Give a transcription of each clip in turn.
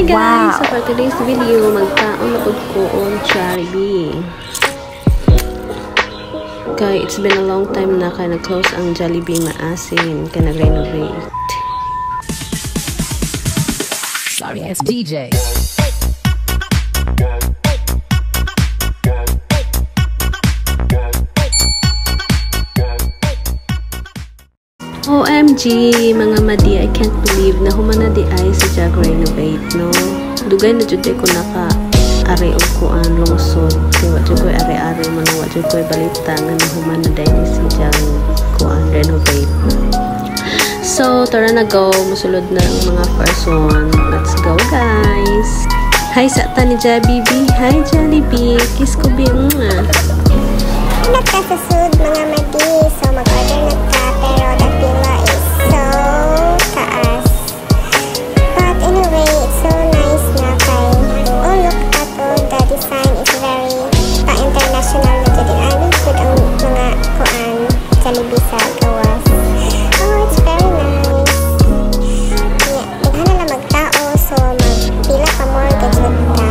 guys! So for today's video, magtaon na po ko on Jollibee. Kaya it's been a long time na kaya nag-close ang Jollibee maasin, kaya nag-renovate. Sorry, it's DJ. OMG, mga madi, I can't believe na humana di ay sa Jag renovate, no? Dugay na jud ko naka-ari og kuan lungsod. Kaya wajud ko ari-ari mga wajud ko balita nga humana di sa Jag kuan renovate. So, tara na go. Musulod na ang mga first one. Let's go, guys. Hi sa ta ni Jollibee. Hi Jollibee. Kiss ko bing nga. Nagkasasud mga madi. So, mag-order na ka. Pero the pila is so taas. But anyway, it's so nice na kay. Oh, look at all. The design is very pa-international na dyan. Ano good ang mga kuan Jollibee sa gawas. Oh, it's very nice. Yeah, daghan na lang magtao. So, magpila ka more gadget ka.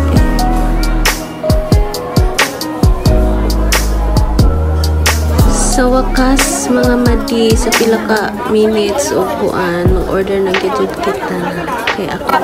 Sa wakas, mga madi, sa pila ka minutes o kuan, mag-order na gadget kita. Kaya ako.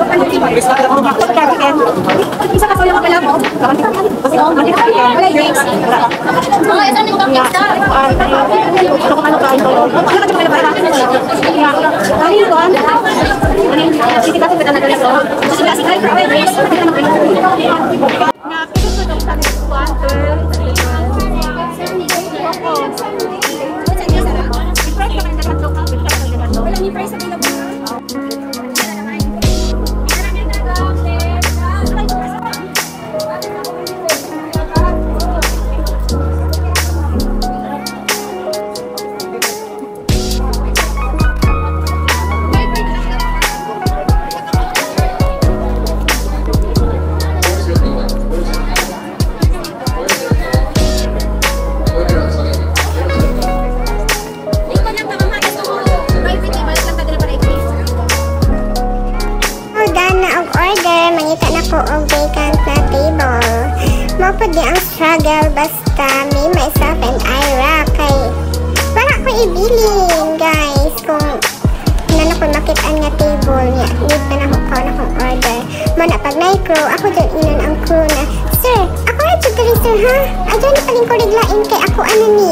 Og vacant na table. Mapod di ang struggle basta me, myself, and Ira kay wala ko ibilin guys kung nana ko makitaan nga table niya. Need pa na akong order. Mana pag na-crew, ako dyan inon ang crew na, sir, ako na dyan dali sir ha? Adyan na paling ko reglain kay ako ano ni.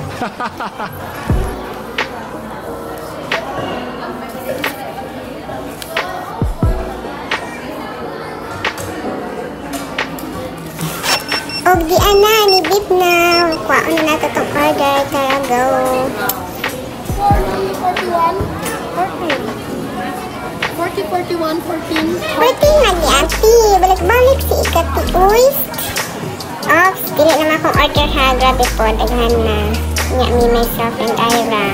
Og di ana ni beep na. Kuwaon na nato tong order. Tara, go. 14 lagi ati. Balik-balik si ikati. Uy. Oops. Dili naman akong order ha. Grabe po. Daghan na. Nya me, myself, and Ira.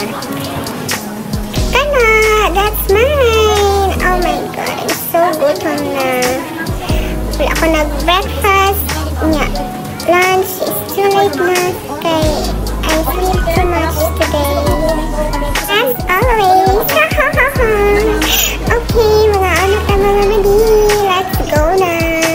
Kana. That's mine. Oh my God. I'm so good on na. Wala ako nag-breakfast. Nya. Lunch is too late na kay I sleep too much today. As always. Okay, mga anak na mga madi. Let's go na.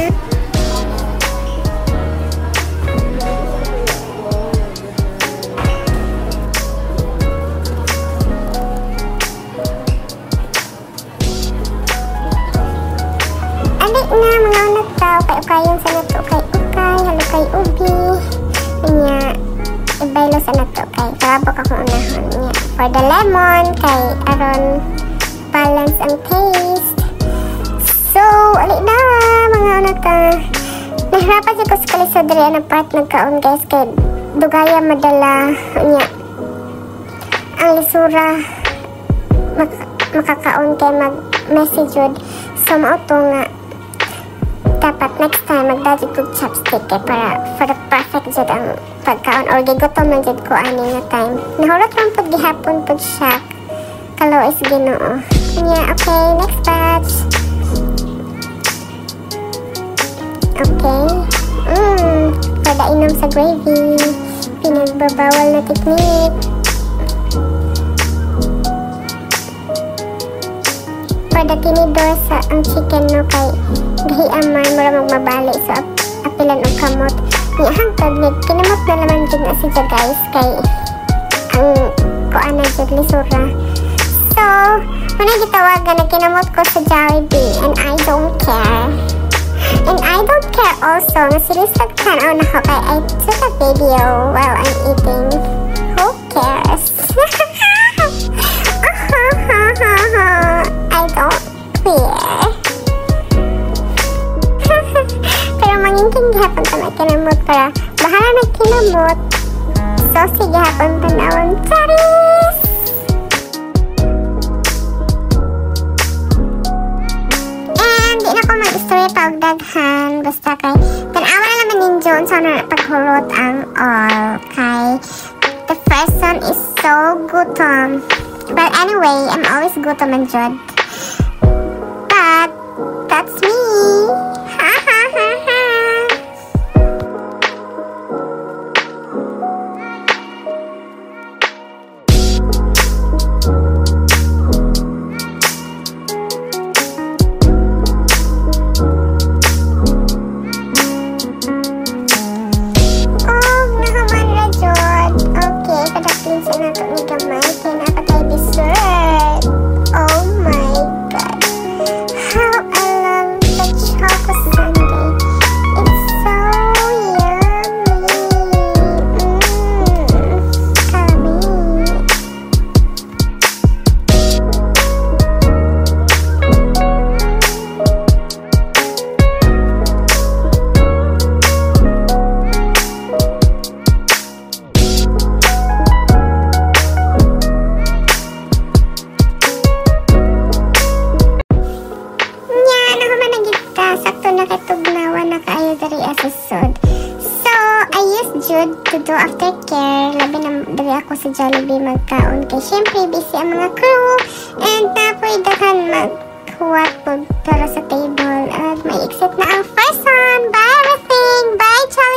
Alik na mga anak tao. Kay-ukayon sa nato kay halo kay ubi nya ibaylo sa nato kay karabok ako unahon nya for the lemon kay aron balance ang taste. So ali na mga anak ka nahirapan siya ko sa kalisod diri ang part nagkaon guys kay dugaya madala nya ang lisura makakaon kay mag message jud so mao to nga dapat next time magdadjud kog chopstick kay para for the perfect jud ang pagkaon or gigutom man jud ko ani nga time. Nahurot lang pud gihapon pud siya. Kalo is Ginoo. Yeah, okay, next batch. Okay. Pada inom sa gravy. Pinagbabawal na technique. For kada tinidor sa ang chicken no kay gahiaman mura magmabali so apilan og kamot ni hangtod ni kinamot na naman jud na siya guys kay ang kuan na jud lisura. So muna gitawagan na kinamot ko sa Jollibee and I don't care. And I don't care also na silisag tanaw na ko kay I took a video while I'm eating. Who cares? I don't care. Pero mangingking gihapon ta na kinamot para bahala na kinamot. So sige hapon tanawon. Charis! And di na ko mag-story pa og daghan. Basta kay tanawa na naman ninyo sa na paghulot ang all. Kay the first one is so gutom. But anyway, I'm always gutom and jud. But that's me. Ha ha ha ha. Oh, nahaman na jud. Okay, padaplin sa nato ni gamay kay napatay dessert. Oh my god. How I love the choco sundae. It's so yummy. Kami. Sakto na katugnawan na kaayo dari asisod. So, I used Jude to do aftercare. Labi na dari ako sa Jollibee magkaon. Kay syempre busy ang mga crew. And napoy dahan maghuwat po para sa table. At may exit na ang first one. Bye everything! Bye Jollibee!